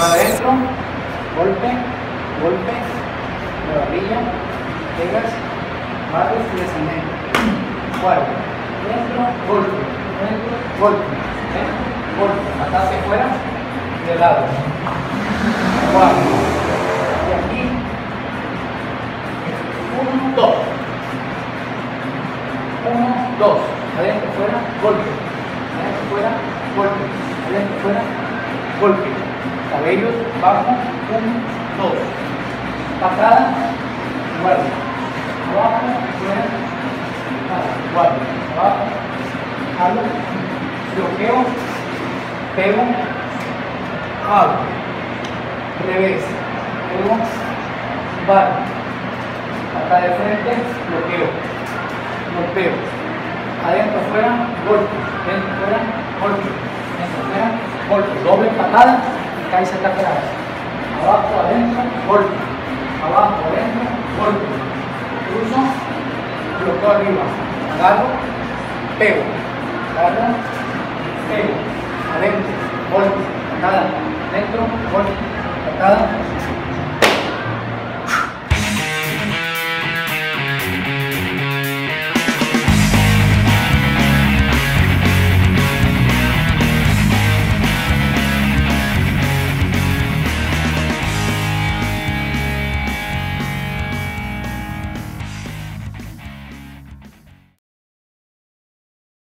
Para adentro, golpe, golpe, de barrilla, pegas, barres y descendente. 4. Dentro, golpe, dentro, golpe, dentro, golpe. Acá hacia afuera, de lado. 4. Y aquí, 1, 2. 1, 2. Adentro, fuera, golpe. Adentro, fuera, golpe. Adentro, fuera, golpe. Cabellos, bajo, 1, 2. Patada, guarda. Abajo, fuera, guarda. Abajo, jalo, bloqueo, pego, jalo. Revés, pego, barra. Patada de frente, bloqueo. Golpeo. Adentro, fuera, golpe. Dentro, fuera, golpe. Dentro, fuera, golpe. Doble patada y caes acá atrás. Abajo, adentro, golpe. Abajo, adentro, golpe. Cruzo, bloqueo arriba. Agarro, pego. Agarro, pego. Adentro, golpe. Patada. Dentro, golpe. Patada.